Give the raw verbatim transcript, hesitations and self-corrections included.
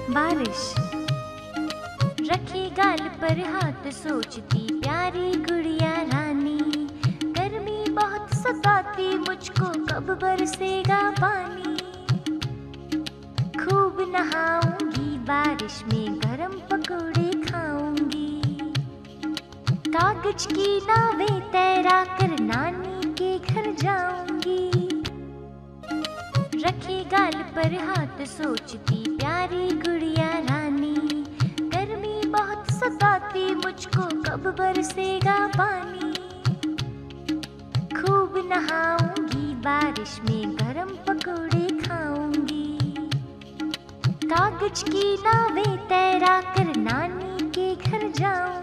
बारिश रखे गाल पर हाथ सोचती प्यारी गुड़िया रानी, गर्मी बहुत सताती मुझको कब बरसेगा पानी। खूब नहाऊंगी बारिश में गरम पकौड़े खाऊंगी, कागज की नावें तैरा कर नानी के घर जाऊंगी। रखे गाल पर हाथ सोचती प्यारी गुड़िया रानी, गर्मी बहुत सताती मुझको कब बरसेगा पानी। खूब नहाऊंगी बारिश में गरम पकौड़े खाऊंगी, कागज की नावें तैरा कर नानी के घर जाऊंगी।